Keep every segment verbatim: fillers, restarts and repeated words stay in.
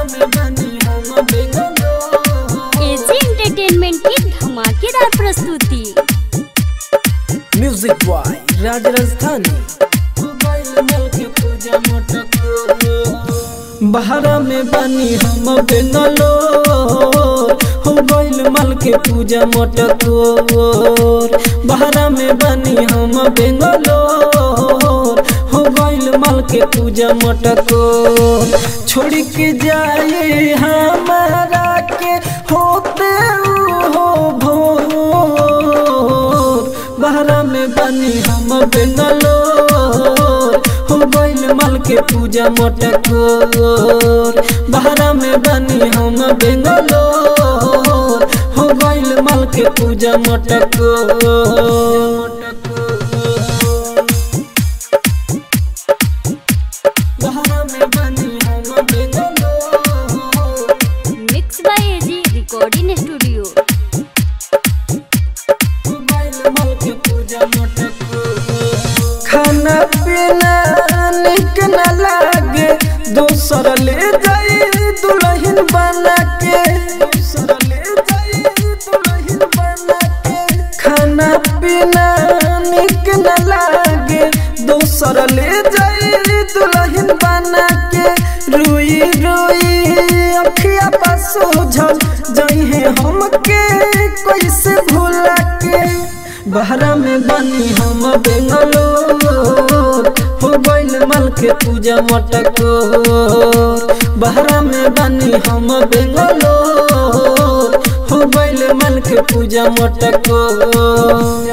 में बनी हम बेंगलोर। एजी एंटरटेनमेंट की धमाकेदार प्रस्तुति। म्यूजिक बॉय राज राजधानी। बहरा में बनी हम बेंगलोर, हो गइल मल के पूजा मटकोर। बहरा में बनी हम बेंगलोर, हो गइल मल के पूजा मटकोर। छोड़ के जाए हमारा के होते हो भोर। बहरा में बनी हम बेंगलोर, हो गइल मल के पूजा मटकोर। बहरा में बनी हम बेंगलोर, हो गइल मल के पूजा मटकोर। बहरा में बनी हम Bangalore. Mix by AG recording studio. खाना पीना निक न लागे, दोसर ले जाई दुल्हन बना के। दोसर ले जाई दुल्हन बना के। खाना पीना निक न लागे, दोसर ले जाई दुल्हन बना के। रोई रोई अखिया पासो झल जई है हमके कैसे भूला के। बहरा में बनी हम बेंगलोर, हो गइल मल के पूजा मटकोर। बहरा में बनी हम बेंगलोर, हो गइल मल के पूजा मटकोर।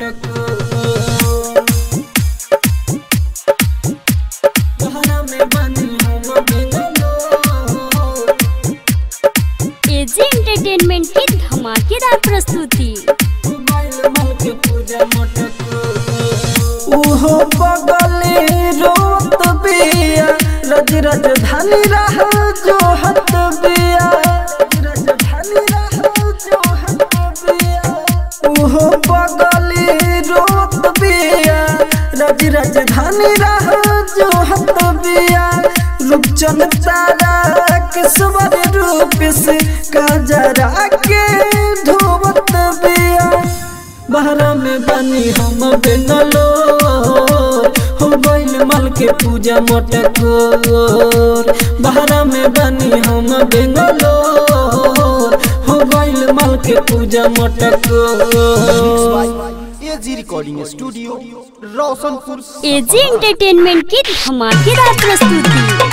बहरा में बनी हम बेंगलोर। एजी एंटरटेनमेंट की धमाकेदार प्रस्तुति। उहो बगले रोत बिया, रज राजधानी रह जो हत बिया। राजधानी रह जो हत बिया। उहो बगले रोत बिया, रज राजधानी रह जो हत बिया। रूपचंद तारा के स्वर रूप से काजरा के धोवत बिया। बहरा में बनी हम बेंगलोर, हो गइल मल के पूजा मटकोर। बहरा में बनी हम बेंगलोर, हो गइल मल के पूजा मटकोर। AG recording studio Roshanpur. AG entertainment की धमाकेदार प्रस्तुति।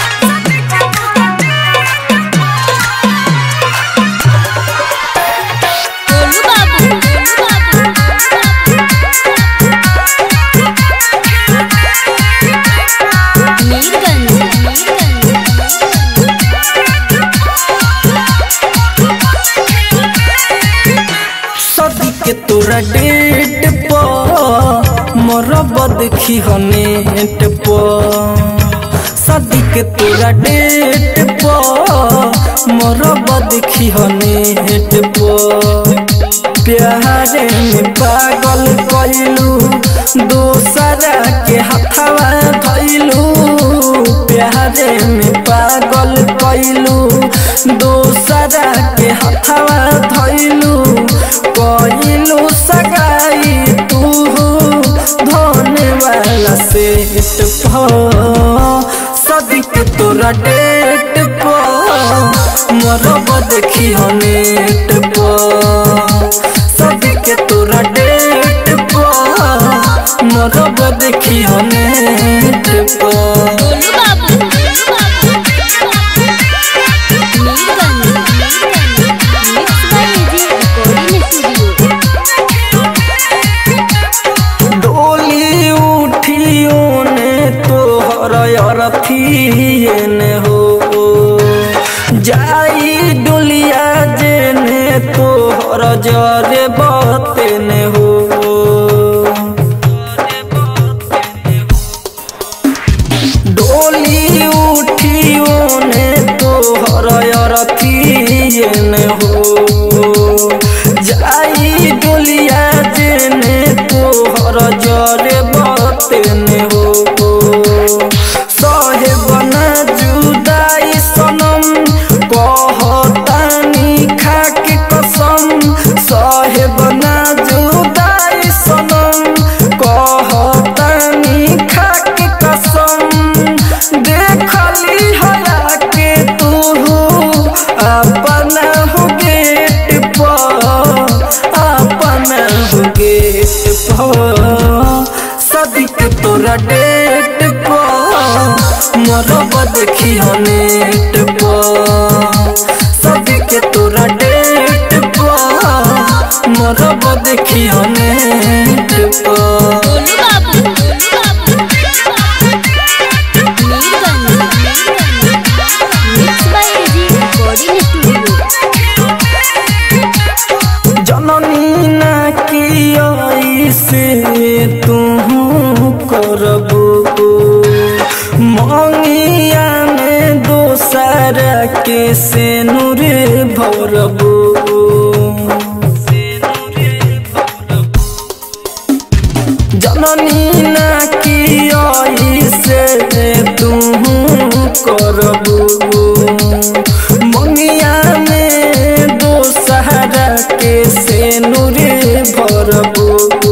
तोरा डेट पर मरब देखी हनेट पर। शादी के तोरा डेट पर मरब देखी हनेट पर। प्यारे में पागल कइलू, दोसरा के हथवा धइलू। प्यारे में पागल कइलू, दोसरा के हथवा धइलू। कइलू सगाई तू धोने वाला सेट पर। शादी के तोरा डेट पर मरब देखी हनेट पर। शादी के तोरा डेट पर मरब देखी हनेट पर। डोली उठियो ने तोहर अरथियन हो, जाई डोलिया जेने तोहर जरे बतन हो। डोली उठियो ने तोहर अरथियन हो, जाई डोलिया जेने तोहर जरे बतन हो। सहे बना जुदाई सनम तोरा डेट पर मरब देखियो नेट पर सदी के तोरा डेट पर मरब देखियो नेट पर। जननी ना की से तू करबो मंगिया में दोसरा के से नूर भरबो जननी ना की से तू करबो मंगिया में दोसरा के से नूर भरबो।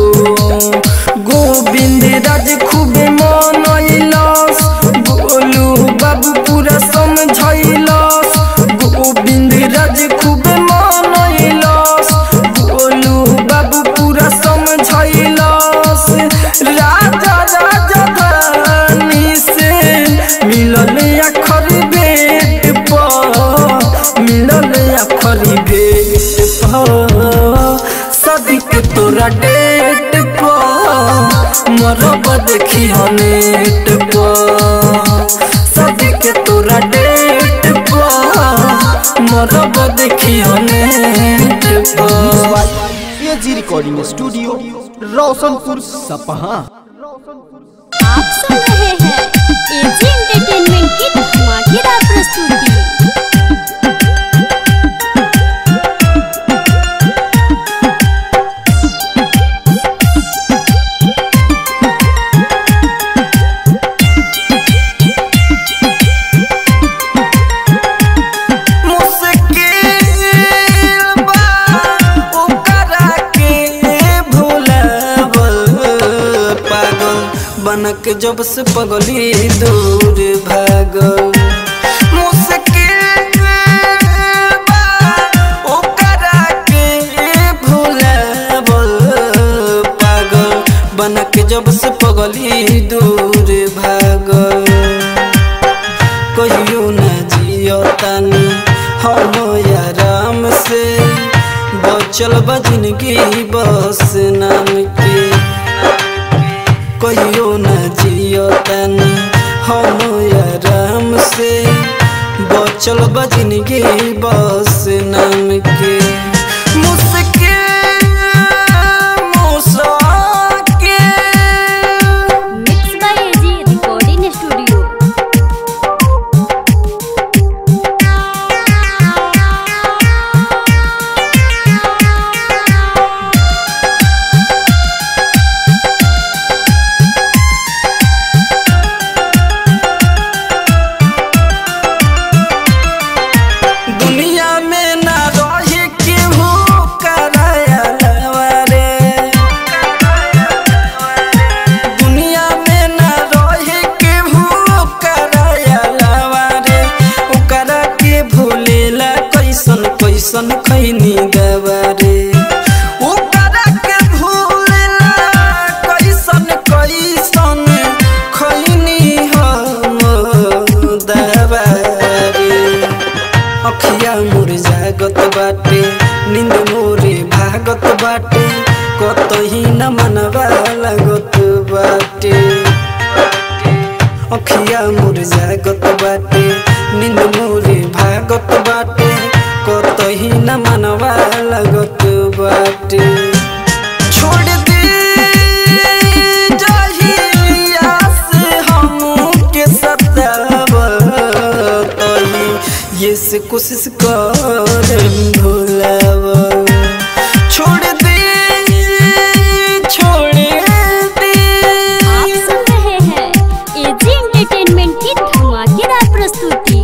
गोविंद राज खूबे मनैलस गोलू बाबू पूरा समझैलस गोविंद राज खूबे मनैलस गोलू बाबू पूरा समझैलस। राजा राजा धानी से मिलल अखर बेट पर मिलल अखर बेट पर सदी के तोरा डेट पर मरब देखियो नेट पर सदी के तोरा डेट पर मरब देखियो नेट पर। एजी रिकॉर्डिंग स्टूडियो रोशनपुर सपहा। आप सुन रहे हैं एजी एंटरटेनमेंट की धमाकेदार प्रस्तुति। बनक जब से पगली दूर भागल मुश्किल बा ओकरा के भुलावल पागल बनक जब से पगली दूर भागल। कहियो न जियो तानी हम आराम से बचल बा जिंदगी बस नाम के कहियो न जियो तनी हम आराम से बचल बा जिंदगी बस नाम के। मुश्किल मुश्किल mix by AG recording studio. कैसन खैनी दवारे ओकरा के भूलना कैसन कैसन खैनी हम दवारे। अखिया मोर जागत बाटे नींद मोरे भागत बाटे कतही न मनवा लागत बाटे। अखिया मोर जागत बाटे नींद मोरे भागत बाटे कतही न मनवा लागत बाटे। छोड़ दे जहिया से हमके सतावत ये से कोशिश कर भुलावा। छोड़ दे छोड़ दे। आप सुन रहे हैं एजी एंटरटेनमेंट की धमाकेदार प्रस्तुति।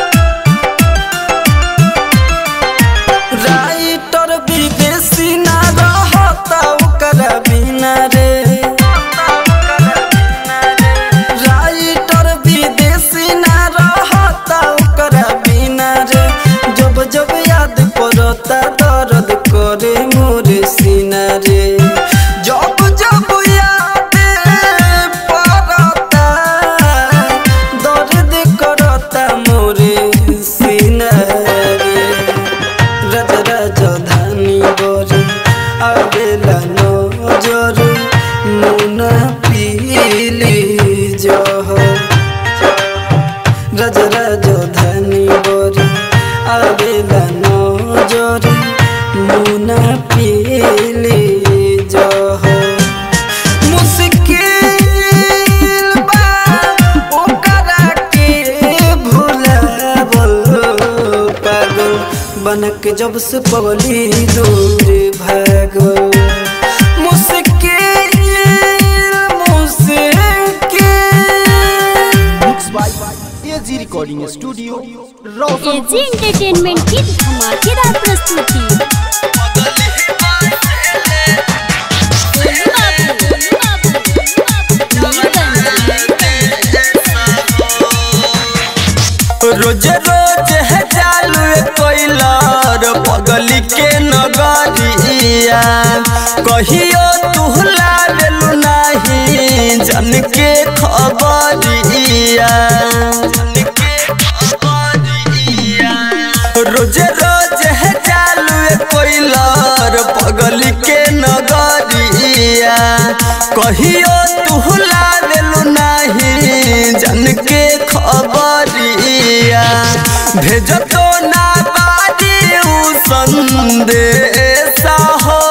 राइटर विदेशी ना आवेला नजर मुना पीले जह मुश्किल बा ओकरा के भुलावल पागल बन के जब से पगली दूर भागल मुश्किल मुश्किल AG recording studio Roshan AG entertainment की धमाकेदार प्रस्तुति। रोज रोज है चालू कोइलर पगली के नगरिया कहियो तू लालू नहीं जन के खबरिया रोज रोज है चालू कोइलर पगली के नगरिया कहियो तू लालू नहीं जन के खबरिया भेज तो ना बाजी उ संदेशा हो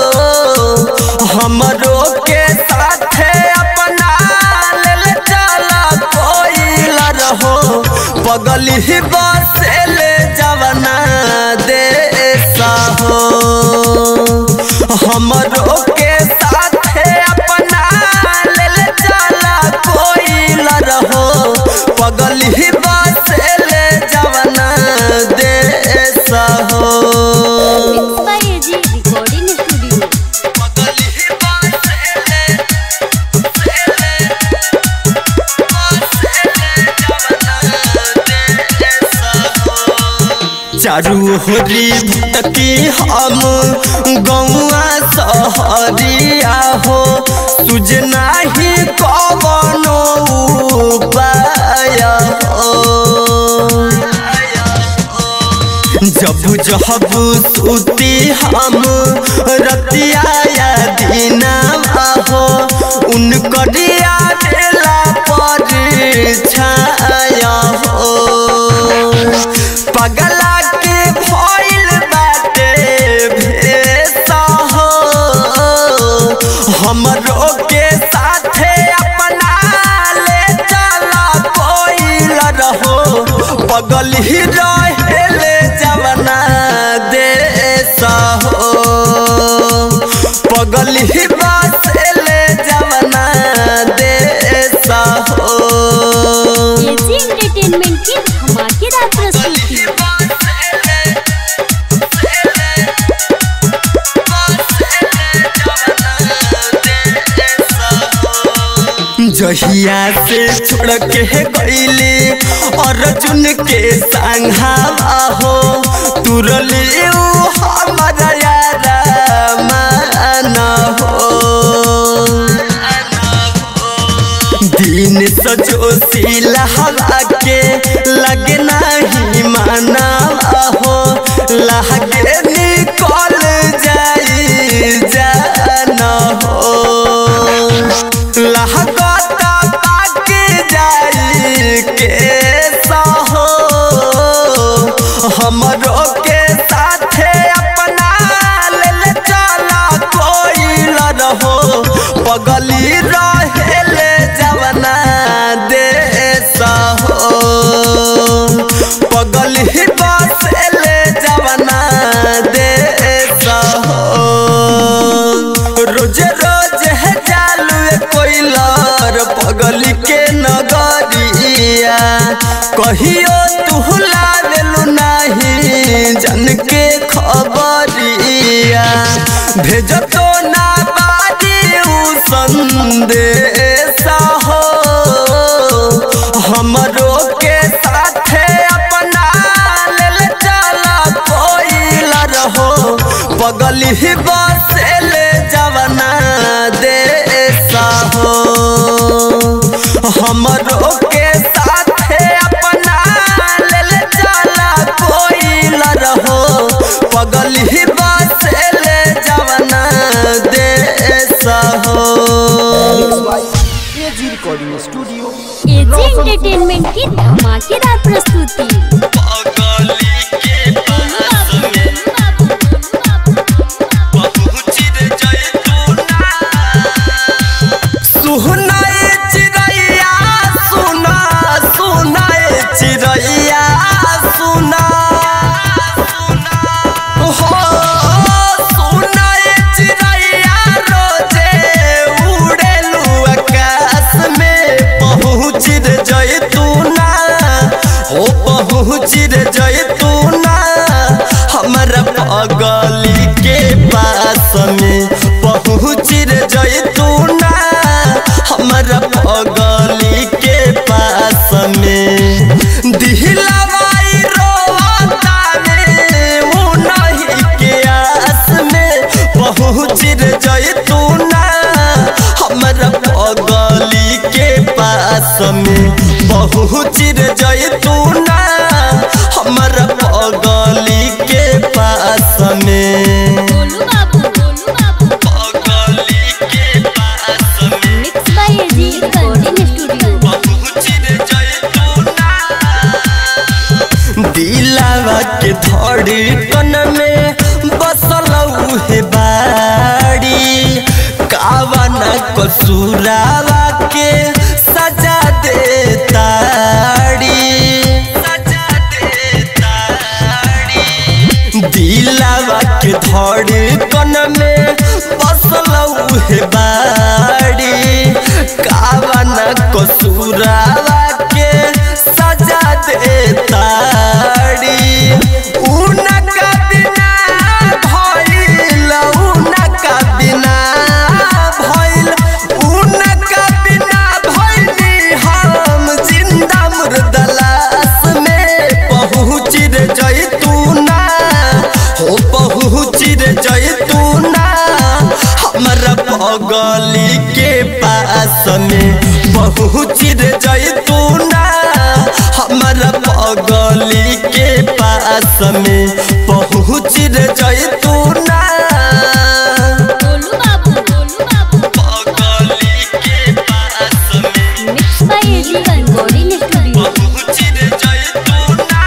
हमरो के साथे अपना लेल चला कोइला रहो पगली ही बसेले जवना देशा हो हमरो के साथे अपना लेल चला कोइला रहो पगली ही बसेले जवना देशा हो mix by AG recording studio. पगली ही बसेले बसेले चारू होरी भटकी हम गौआ सहरिया हो तुझ नाही कवनो उपाय हो जब जब सुती हम रतिया या दीना हो उनकरिया बेला पर छाया हो पगला के भइल बाटे भेसा हो हमरो के साथे अपना ले चला कोइला रहो पगल ही रहेले जवना देशा हो पगल ही बसेले जवना देशा हो एजी एंटरटेनमेंट की धमाकेदार प्रस्तुति। जहिया से छोड़ के गईली अर्जुन के संघावा हो तुरली हमारा यारा माना हो दिन सजो सिला हवा के लगे नहीं माना हो लगे निकल जाई जाना हो लहगता पाक जाई के हो हमरो के साथे अपना लेल चला कोइला रहो पगली रहेले जवना देशा हो पगली बसेले जवना देशा हो रोज रोज है चालू कोइलर पगली के नगरिया कहियो तू लालू नहीं जन के खबरिया भेज तो ना बाजी उ संदेशा हो हमरो के साथे अपना लेल चला कोइला रहो पगली ही बसेले जवना देशा हो हमरो के साथे अपना लेल चला कोइला रहो पगली ही बसेले जवना देशा हो AG recording studio AG entertainment की धमाकेदार प्रस्तुति। पगली के पहुँच रे जैतूना हमारा पगली के पास में पहुँच रे जैतूना हमारा पगली के पास में दिलवाई रोता में वो नहीं के आस में पहुँच रे जैतूना हमारा पगली के पास में पहुँच रे जैतूना हमारा पगली के पास में गोलू बाबू गोलू बाबू पगली के पास में mix by AG recording studio पहुँच रे जैतूना दिलावा के धड़कन में बसल उहे बाड़ी कावना कसूरावा के सजा दे ताड़ी सजा दे ताड़ी दिलावा के धड़कन में बसल उहे बाड़ी कावना कसूरावा के सजा दे ताड़ी उनका बिना भइल उनका बिना भइल उनका बिना भइली हम जिंदा मुर्दा लाश में पहुँच रे जैतूना हो पहुँच रे जैतूना हमारा पगली के पास में पहुँच रे जैतूना हमारा पगली के पास में पहुँच रे जैतूना गोलू बाबू गोलू बाबू पगली के पास में mix by AG recording studio पहुँच रे जैतूना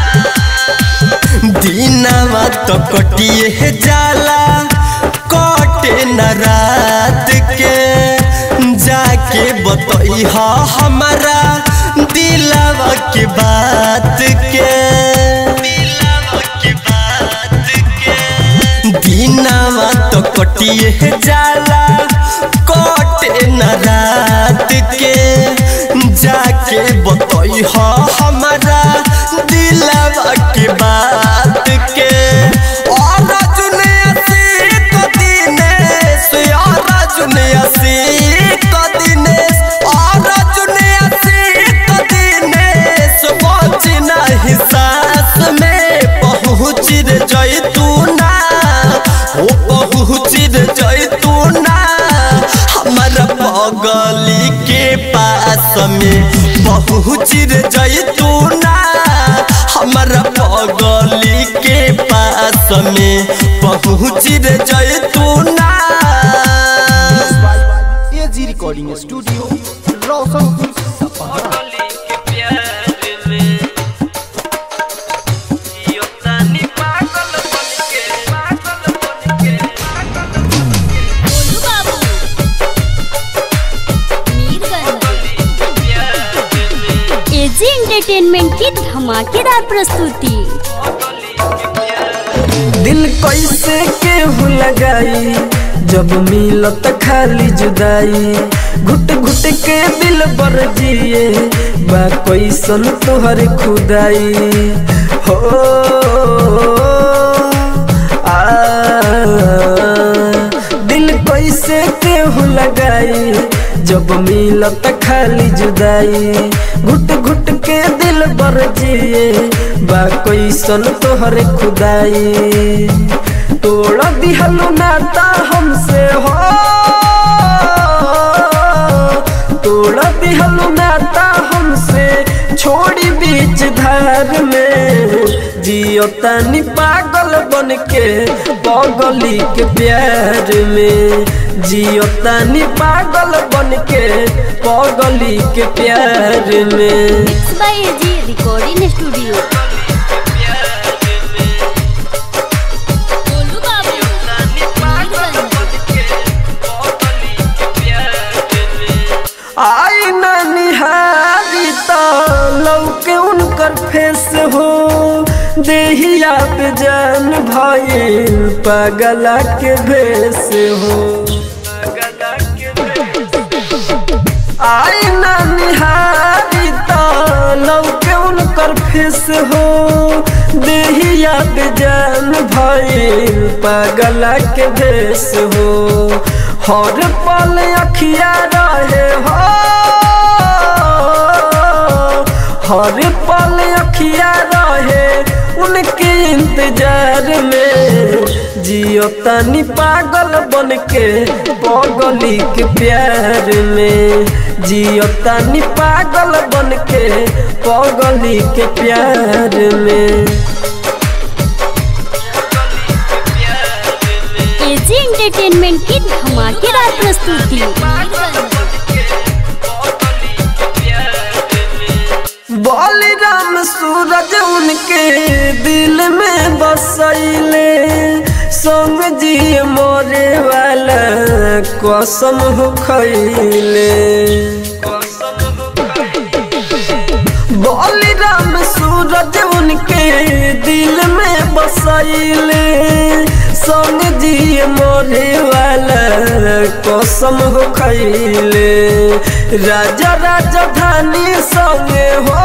दिनवा तो कटिए जाला कटे न रात के जाके बतई हमारा दिलवा के बात के दिलवा के बात के दिनवा तो कटिए जाला कटे न रात के जाके बतई हमारा दिलवा के बात के और जुनियासी को दिनेश और जुनियासी को दिनेश और जुनियासी को दिनेश पहुँच नहीं सास में पहुँच रे जैतूना हो पहुँच रे जैतूना हमारा पगली के पास में पहुँच रे जैतूना हमारा पगली के पास में पहुँच रे जैतूना एजी रिकॉर्डिंग स्टूडियो रोशनपुर सपहा गोलू बाबू मीरगंज एजी एंटरटेनमेंट की धमाकेदार प्रस्तुति दिल कैसे केहू लगाई जब मिलत खाली जुदाई घुट घुट के दिल बर जिए बा कैसन तोहर खुदाई हो आ दिल कैसे केहू लगाई जब मिलत खाली जुदाई घुट घुट के दिल बर जिए बा कैसन तोहर खुदाई तोड़ दिहलु नाता हमसे हो तोड़ दिहलु नाता हमसे छोड़ी बीच धार में जियो तानी पागल बन के पगली के प्यार में जियो तानी पागल बन के पगली के प्यार में mix by AG recording studio Golu Babu आई ना निहारी तो लौके उनकर फेस हो देहिया पे जान भइल पगला के भेस हो आई ना निहारी तो लौके उनकर कर फेस हो देहिया बेजान भइल पागला के भेस हो हर पल अखिया रहे हो हर पल अखिया रहे उनके इंतजार में जियो तानी पागल बन के पगली के प्यार में जियो तानी पागल बन के पगली के प्यार में। एजी एंटरटेनमेंट की धमाकेदार प्रस्तुति। बलिराम सूरज उनके दिल में बसैले संग जी मोरे वाला कसम हो खैले बलिराम सूरज उनके दिल में बसैले संग जी मोरे वाला कसम हो खैले राजा राजधानी संगे हो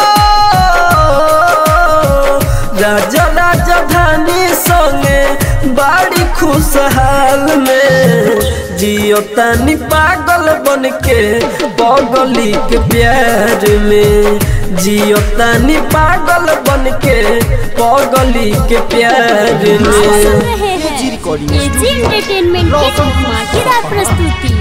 राजा राजधानी संगे बाड़ी खुशहाल में जियो तानी पागल बन के पगली के प्यार में जियो तानी पागल बन के पगली के प्यार में। एजी एंटरटेनमेंट की धमाकेदार प्रस्तुति।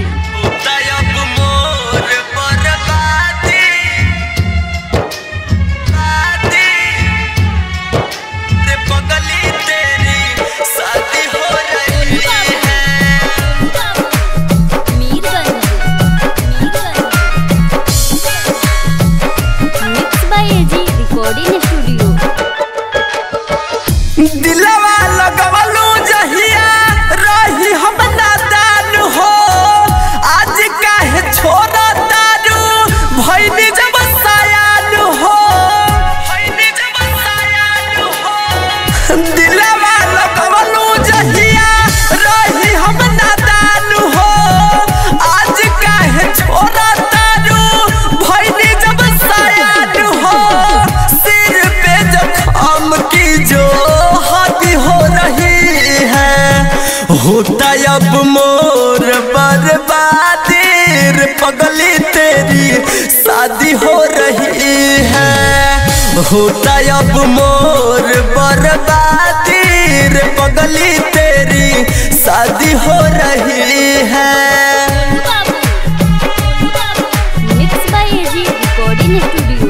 दिलवा लगवलू जहिया रही हम नादान हो आज काहे छोड़ा तारू भइनी जब सयान हो भइनी जब सयान हो दिलवा लगवलू जहिया रही हम नादान हो आज काहे छोड़ा तारू भइनी जब सयान हो सिर पे जख्म की जो होता अब मोर बर्बादी पगली तेरी शादी हो रही है होता अब मोर बर्बादी पगली तेरी शादी हो रही है। Mix by AG recording studio.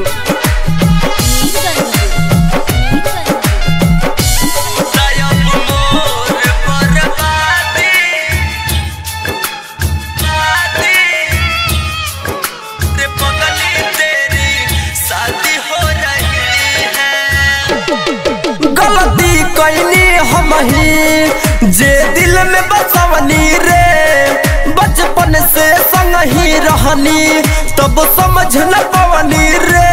जे दिल में बसवनी रे बचपन से संग ही रहनी तब समझ न पवनी रे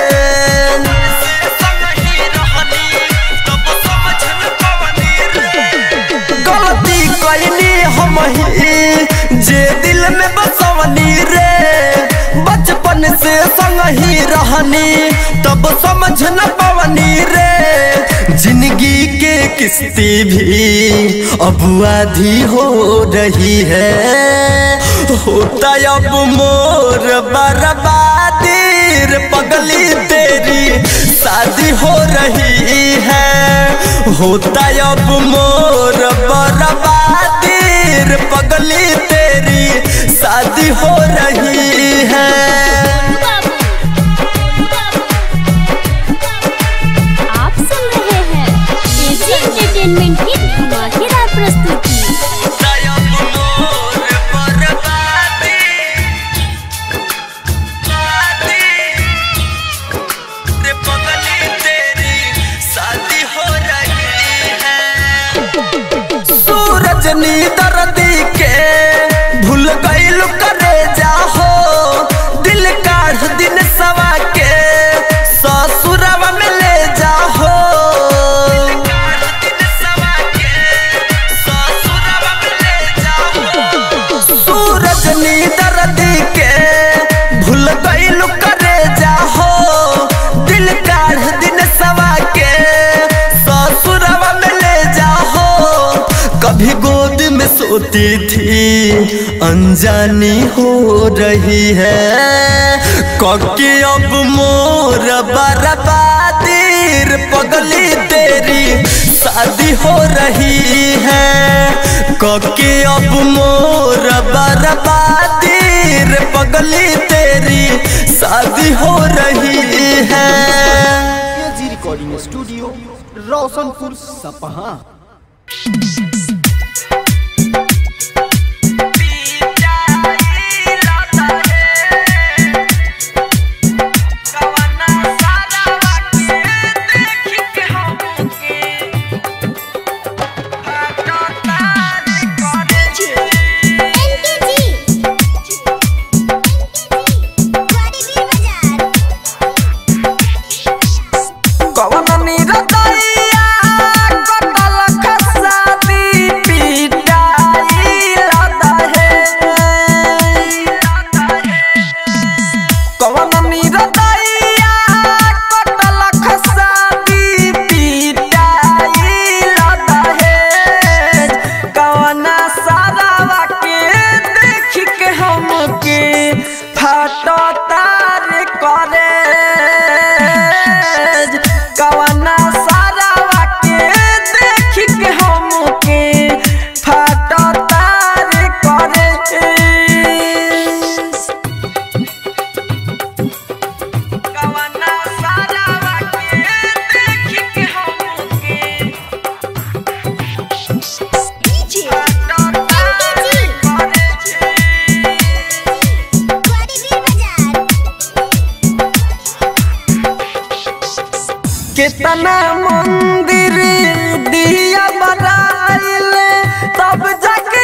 गलती कैनी हम ही जे दिल में बसवनी रे बचपन से संग ही रहनी तब समझ न पवनी रे जिंदगी के किस्ती भी अब आधी हो रही है होता अब मोर बर्बादी पगली तेरी शादी हो रही है होता अब मोर बर्बादी पगली तेरी शादी हो रही है। एंटरटेनमेंट की धमाकेदार प्रस्तुति। सूरज नी दर्दी के भूल गईल करे जाहो दिल काढ़ दिन सवा के ससुरवा में ले जाहो सोती थी अनजानी हो रही है कके अब मोर बर्बादीर पगली तेरी शादी हो रही है कके अब मोर बर्बादीर पगली तेरी शादी हो रही है। एजी रिकॉर्डिंग स्टूडियो रोशनपुर सपहा। कितना मंदिर दिया बनाइल तब जाके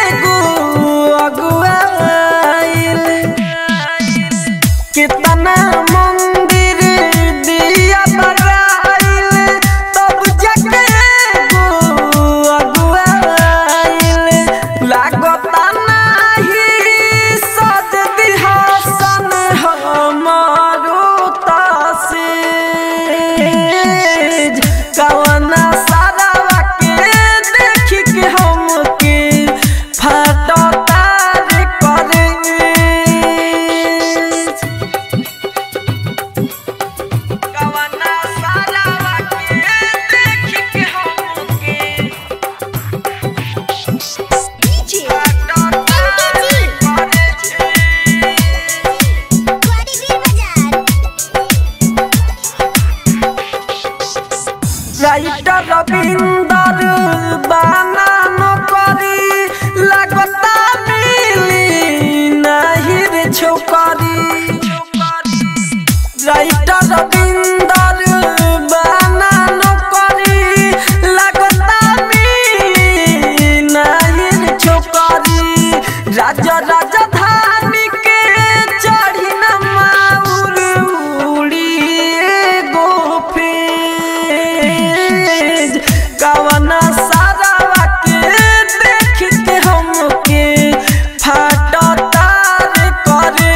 अगुआइल कितना मंदिर दिया बनाइल तब जाके अगुआइल लागता नहीं सज दिहासन हमारो तासे कवना सारा के देख के हमके फाटो तार करे कवना सारा के देख के हमके नीचे फाटो तार करे राइटर रविंदर बानानो करी लगता मिली नहीं रे छोकरी राइटर रविंदर बानानो करी लगता मिली नहीं रे छोकरी राजा राजधानी के चढ़ी न माउर उड़ी गोफे कवना सारा के देख के हमके फाटो तार करे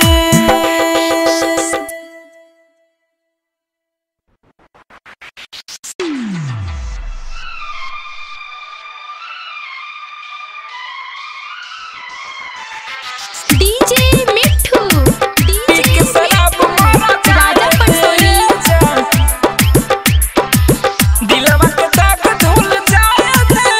डीजे मिठू डीजे शराब मारा राजा पटोली दिलवा के दाग धुल जाए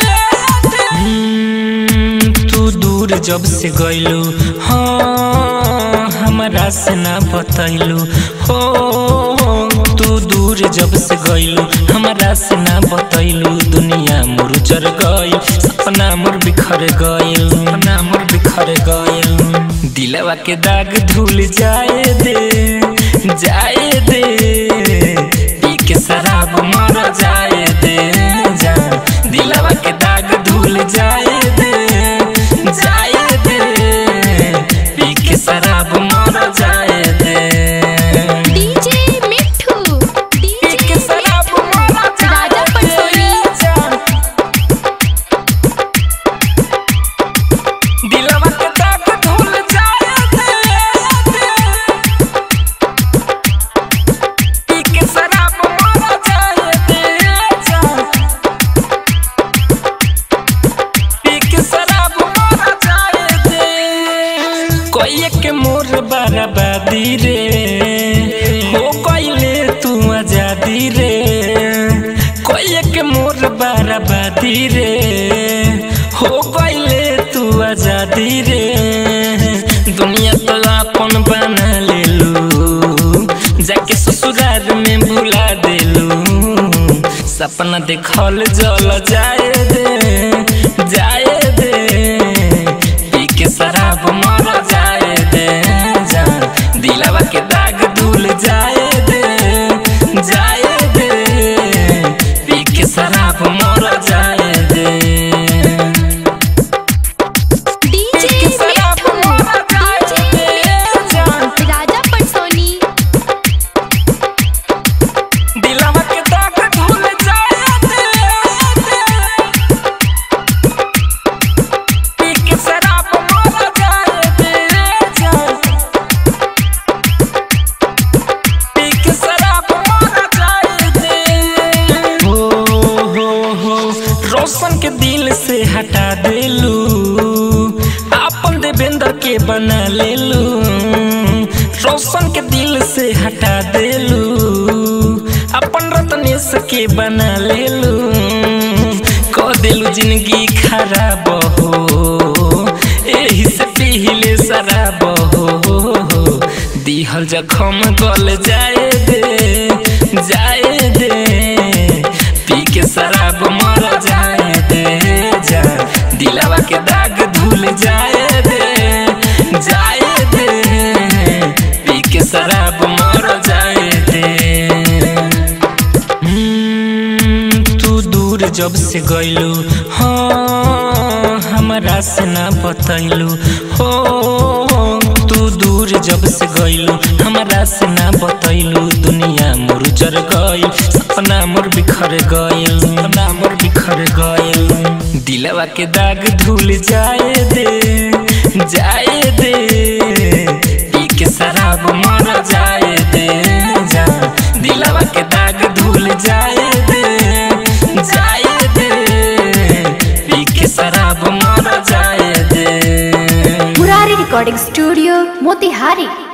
तू दूर जब से गइलू हाँ हमरा से ना बतैलू हो तू दूर जब से गइलू हमरा से ना बतैलू दुनिया मोर जर गइल सपना मोर बिखर गइल सपना मोर बिखर गइल दिलवा के दाग धुल जाए दे जाए दे पी के शराब मर जाए दे जा दिलवा के दाग धुल जाए दे जाए दे पी के शराब मर जाए दे डीजे मिठू डीजे शराब मारा राजा पटोली दिलवा के दाग धुल जाए पी के शराब मारा जाए बर्बादी रे हो गईले तू आजादी रे दुनिया तो अपन बना लेलू जाके ससुराल में भुला देलू सपना देखल जल जाए दे जाए दे पी के शराब मर जाए दे जान दिलवा के दाग धुल जाए दे जाए दे पी के शराब मर जाए दे रोशन के दिल से हटा देलू अपन देवेंद्र के बना लेलू रोशन के दिल से हटा देलू अपन रत्नेश के बना लेलू कह देलू जिंदगी खराब हो एही से पीले शराब हो दिहल जखम गल जाए दे जाए दे पी के शराब मर जाए दे जा दिलवा के दाग धुल जाए दे जाए दे पी के शराब मर जाए दे तू दूर जब से गइलू हाँ हमरा से ना बतैलू हो तू दूर जब से गइलू हमरा से ना बतैलू दुनिया मोर जर गइल सपना मोर बिखर गइल सपना मोर बिखर गइल दिलवा के दाग धुल जाए दे जाए दे पी के शराब मर जाए दे जा दिलवा के दाग धुल जाए दे जाए दे पी के शराब मर जाए दे मुरारी रिकॉर्डिंग स्टूडियो मोतिहारी।